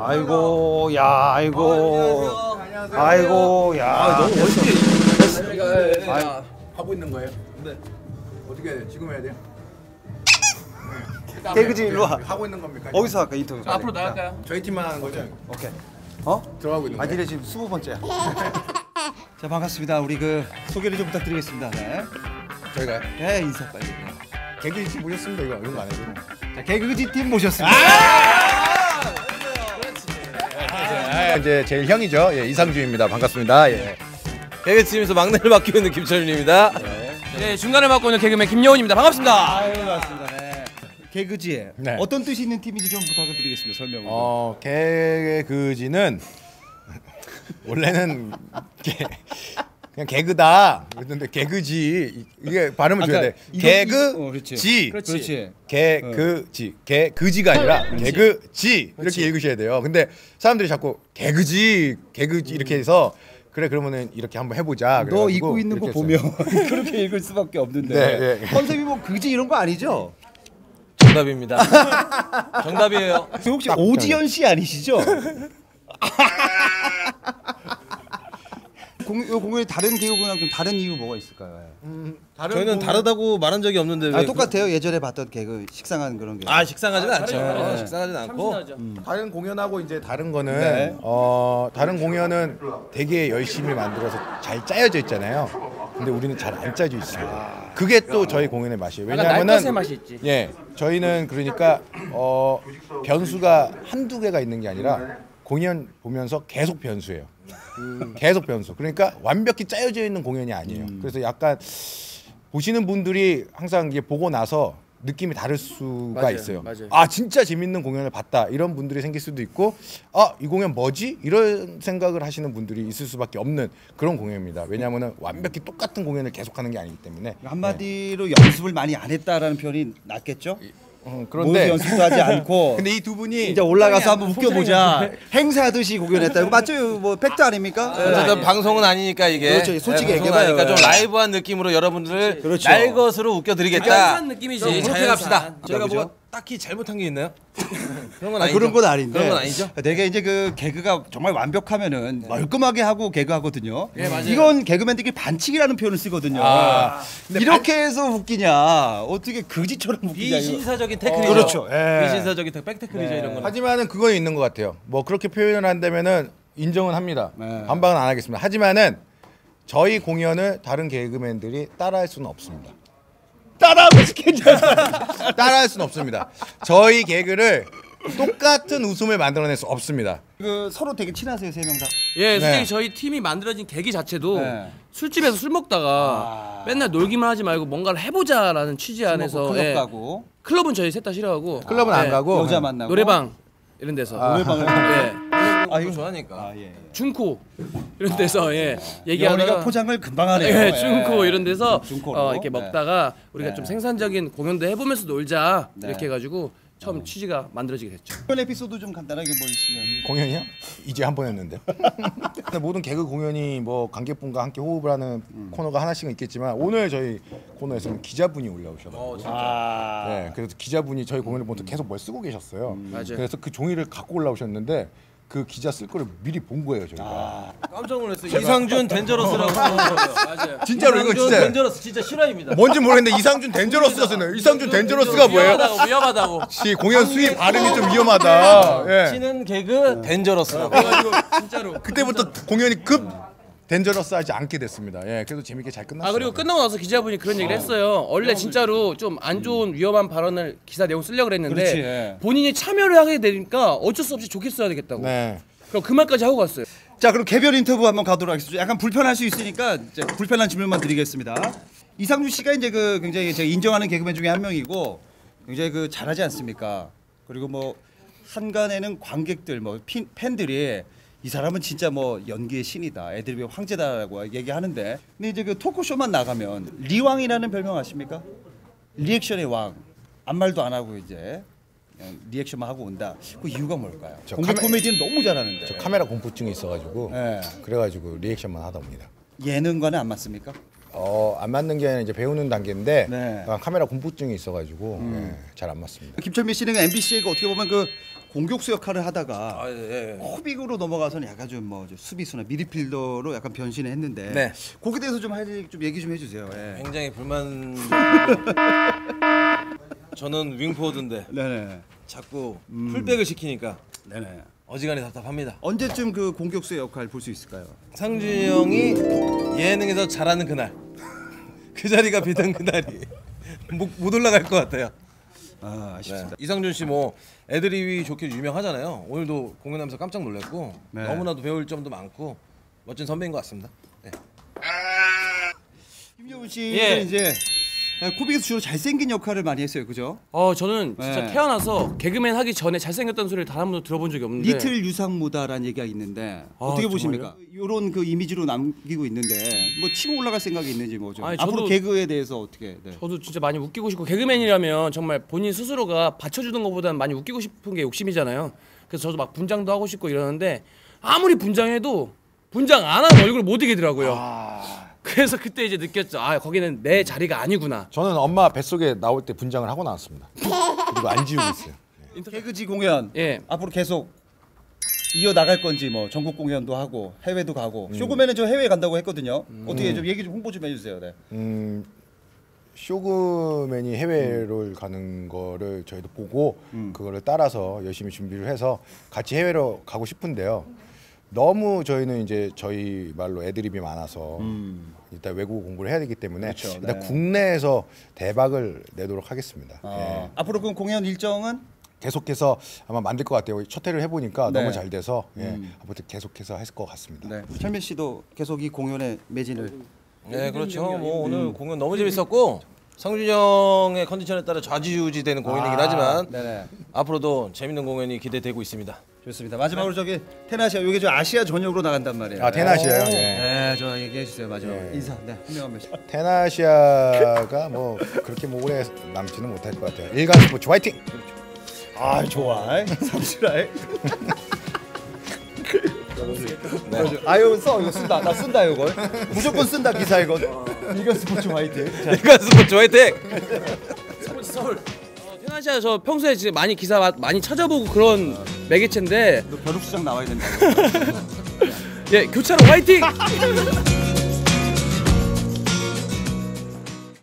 아이고, 야, 아이고, 아이고, 야. 너무 멋있게 하고 있는 거예요? 네. 어떻게 해야 돼? 지금 해야 돼요? 개그지 일로 와. 하고 있는 겁니까? 어디서 할까 인터뷰? 앞으로 나갈까요? 저희 팀만 하는 거죠? 오케이. 들어가고 있는 거예요? 니네 지금 20번째야. 자, 반갑습니다. 우리 그 소개를 좀 부탁드리겠습니다. 네. 저희가요? 네, 인사 빨리. 개그지 팀 모셨습니다. 이거 이런 거 안 해도. 자, 개그지 팀 모셨습니다. 이제 제일 형이죠. 예, 이상주입니다. 반갑습니다. 예. 개그팀에서 막내를 맡고 있는 김철윤입니다. 네, 중간을 맡고 있는 개그맨 김여훈입니다. 반갑습니다. 아유, 반갑습니다. 네. 개그지. 네. 어떤 뜻이 있는 팀인지 좀 부탁을 드리겠습니다. 설명을. 개그지는 원래는 그냥 개그다. 그런데 개그지 이게 발음을 줘야 돼. 개그지. 그렇지. 개그지. 개그지가 아니라 개그지 이렇게 읽으셔야 돼요. 근데 사람들이 자꾸 개그지 이렇게 해서 그래 그러면은 이렇게 한번 해보자. 너 입고 있는 거 보면 그렇게 읽을 수밖에 없는데. 네, 네. 컨셉이 뭐 그지 이런 거 아니죠? 정답입니다. 정답이에요. 혹시 오지연 씨 아니시죠? 요 공연에 다른 개그랑 좀 다른 이유 뭐가 있을까요? 저희는 다르다고 말한 적이 없는데 왜 똑같아요. 예전에 봤던 개그 식상한 그런 게. 식상하지는 않죠. 식상하지는 않고 다른 공연하고 이제 다른 거는 네. 다른 공연은 되게 열심히 만들어서 잘 짜여져 있잖아요. 근데 우리는 잘 안 짜져 있습니다. 그게 또 저희 공연의 맛이에요. 왜냐하면은 맛이 있지. 예, 저희는 그러니까 변수가 한두 개가 있는 게 아니라 공연 보면서 계속 변수예요. 계속 변수. 그러니까 완벽히 짜여져 있는 공연이 아니에요. 그래서 약간 보시는 분들이 항상 이게 보고 나서 느낌이 다를 수가 있어요. 맞아요. 아 진짜 재밌는 공연을 봤다 이런 분들이 생길 수도 있고 이 공연 뭐지? 이런 생각을 하시는 분들이 있을 수밖에 없는 그런 공연입니다. 왜냐하면 완벽히 똑같은 공연을 계속하는 게 아니기 때문에. 한마디로 연습을 많이 안 했다라는 표현이 낫겠죠? 그런데 모두 연습도 하지 않고 근데 이 두 분이 이제 올라가서 한번 웃겨보자. 행사하듯이 공연했다. 이거 맞죠? 뭐 팩트 아닙니까? 어쨌든 방송은 아니니까 이게 그렇죠. 솔직히 방송은 얘기해봐요. 아니니까 좀 라이브한 느낌으로 여러분들을 그렇죠. 날 것으로 웃겨드리겠다. 자연스러운 느낌이지. 그렇게 갑시다. 저희가 그죠? 뭐 딱히 잘못한 게 있나요? 그런 건 아니죠. 그런 건 아닌데. 그런 건 아니죠. 되게 이제 그 개그가 정말 완벽하면은 멀끔하게 하고 개그하거든요. 네, 맞아요. 이건 개그맨들이 반칙이라는 표현을 쓰거든요. 이렇게 해서 웃기냐? 어떻게 그지처럼 웃기냐? 이거. 비신사적인 태클이죠. 그렇죠. 예. 비신사적인 백태클이죠 이런 거는. 하지만은 그건 있는 것 같아요. 뭐 그렇게 표현을 한다면은 인정은 합니다. 네. 반박은 안 하겠습니다. 하지만은 저희 공연을 다른 개그맨들이 따라할 수는 없습니다. 따라하고 싶겠냐? 따라할 수는 없습니다. 저희 개그를 똑같은 웃음을 만들어낼 수 없습니다. 그 서로 되게 친하세요, 세 명 다. 예, 솔직히 네. 저희 팀이 만들어진 계기 자체도 네. 술집에서 술 먹다가 맨날 놀기만 하지 말고 뭔가를 해보자라는 취지 안에서 클럽 예. 가고 클럽은 저희 셋 다 싫어하고 클럽은 안 예. 가고 여자 만나고 노래방 이런 데서 노래방을 예. 이거 좋아하니까. 중코 이런 데서 예. 영훈이가 얘기하다가 포장을 금방 하네요. 예, 중코 이런 데서 중코로. 이렇게 네. 먹다가 우리가 네. 좀 생산적인 공연도 해보면서 놀자 네. 이렇게 해가지고 처음 취지가 만들어지게 됐죠. 그런 에피소드 좀 간단하게 뭐 있으면. 공연이요? 이제 한 번 했는데. 근데 모든 개그 공연이 뭐 관객분과 함께 호흡을 하는 코너가 하나씩은 있겠지만 오늘 저희 코너에서는 기자분이 올라오셔서 네, 그래서 기자분이 저희 공연을 보면서 계속 뭘 쓰고 계셨어요. 맞아요. 그래서 그 종이를 갖고 올라오셨는데 그 기자 쓸 거를 미리 본 거예요 저희가. 깜짝 놀랐어요. 이상준 덴저러스라고. 맞아요. 진짜로 이거 진짜 덴저러스 진짜 실화입니다. 뭔지 모르겠는데 이상준 덴저러스가 쓰네요. 이상준 덴저러스가 뭐예요? 위험하다고. 씨 공연 수위 발음이 좀 위험하다. 예. 치는 개그 덴저러스라고. 진짜로. 그때부터 공연이 급 덴저러스하지 않게 됐습니다. 예, 그래도 재밌게 잘 끝났어요. 그리고 끝나고 나서 기자분이 그런 얘기를 했어요. 원래 진짜로 좀 안 좋은 위험한 발언을 기사 내용 쓰려고 그랬는데 그렇지, 예. 본인이 참여를 하게 되니까 어쩔 수 없이 좋게 써야 되겠다고. 네. 그럼 그 말까지 하고 갔어요. 자, 그럼 개별 인터뷰 한번 가도록 하겠습니다. 약간 불편할 수 있으니까 이제 불편한 질문만 드리겠습니다. 이상준 씨가 이제 그 굉장히 제가 인정하는 개그맨 중에 한 명이고 굉장히 그 잘하지 않습니까? 그리고 뭐 한간에는 관객들 뭐 팬들이 이 사람은 진짜 뭐 연기의 신이다, 애드립의 황제다라고 얘기하는데, 근데 이제 그 토크쇼만 나가면 리왕이라는 별명 아십니까? 리액션의 왕. 아무 말도 안 하고 이제 그냥 리액션만 하고 온다. 그 이유가 뭘까요? 저 공개 코미디는 너무 잘하는데. 저 카메라 공포증이 있어가지고 네. 그래가지고 리액션만 하다 옵니다. 예능과는 안 맞습니까? 안 맞는 게 아니라 이제 배우는 단계인데 네. 카메라 공포증이 있어가지고 잘 안 맞습니다. 김철민 씨는 MBC가 어떻게 보면 그 공격수 역할을 하다가 아, 예. 코빅으로 넘어가서는 약간 좀 뭐 수비수나 미드필더로 약간 변신을 했는데 네. 거기에 대해서 좀 얘기 좀 해주세요. 예. 굉장히 불만. 저는 윙포워드인데 네네. 자꾸 풀백을 시키니까 네네. 어지간히 답답합니다. 언제쯤 그 공격수의 역할 볼 수 있을까요? 상준이 형이 예능에서 잘하는 그날, 그 자리가 비던 그날이 못 올라갈 것 같아요. 아, 아쉽습니다. 네. 이상준 씨 뭐 애드립이 좋게 유명하잖아요. 오늘도 공연하면서 깜짝 놀랐고 네. 너무나도 배울 점도 많고 멋진 선배인 것 같습니다. 네. 김여운 씨는 예. 이제 코빅에서 주로 잘생긴 역할을 많이 했어요, 그죠? 저는 진짜 네. 태어나서 개그맨 하기 전에 잘생겼다는 소리를 단 한 번도 들어본 적이 없는데. 리틀 유상무다라는 얘기가 있는데 어떻게 정말요? 보십니까? 이런 그 이미지로 남기고 있는데 뭐 치고 올라갈 생각이 있는지 뭐죠? 아니, 앞으로 저도- 개그에 대해서 어떻게? 네. 저도 진짜 많이 웃기고 싶고 개그맨이라면 정말 본인 스스로가 받쳐주는 것보다는 많이 웃기고 싶은 게 욕심이잖아요. 그래서 저도 막 분장도 하고 싶고 이러는데 아무리 분장해도 분장 안 하면 얼굴을 못 이기더라고요. 그래서 그때 이제 느꼈죠. 아, 거기는 내 자리가 아니구나. 저는 엄마 뱃속에 나올 때 분장을 하고 나왔습니다. 그리고 안 지우고 있어요. 개그지 공연 예. 앞으로 계속 이어 나갈 건지 뭐 전국 공연도 하고 해외도 가고 쇼그맨은 저 해외 간다고 했거든요. 어떻게 좀 얘기 좀 홍보 좀 해주세요. 네. 쇼그맨이 해외를 가는 거를 저희도 보고 그거를 따라서 열심히 준비를 해서 같이 해외로 가고 싶은데요. 너무 저희는 이제 저희 말로 애드립이 많아서 일단 외국어 공부를 해야 되기 때문에 그렇죠, 일단 네. 국내에서 대박을 내도록 하겠습니다. 예. 앞으로 그 공연 일정은 계속해서 아마 만들 것 같아요. 첫 회를 해보니까 네. 너무 잘 돼서 아무튼 계속해서 했을 것 같습니다. 네. 철민 씨도 계속 이 공연에 매진을. 네, 그렇죠. 뭐 오늘 공연 너무 재밌었고 상준이 형의 컨디션에 따라 좌지우지되는 공연이긴 하지만 네네. 앞으로도 재밌는 공연이 기대되고 있습니다. 좋습니다. 마지막으로 저기 테나시아 이게 저 아시아 전역으로 나간단 말이에요. 아 테나시아요. 예. 네, 저 얘기해 주세요. 마지막 인사. 네, 한 명 한 명씩. 테나시아가 뭐 그렇게 뭐 오래 남지는 못할 것 같아요. 일간 스포츠 화이팅! 아, 좋아. 삼시라이. 아유 써 이거 쓴다. 나 쓴다 이거. 무조건 쓴다 기사 이거. 이거 스포츠 화이팅. 일간 스포츠 화이팅! 서울. 테나시아 저 평소에 진짜 많이 기사 많이 찾아보고 그런 매개체인데 너 벼룩시장 나와야 된다. 예, 교차로 화이팅!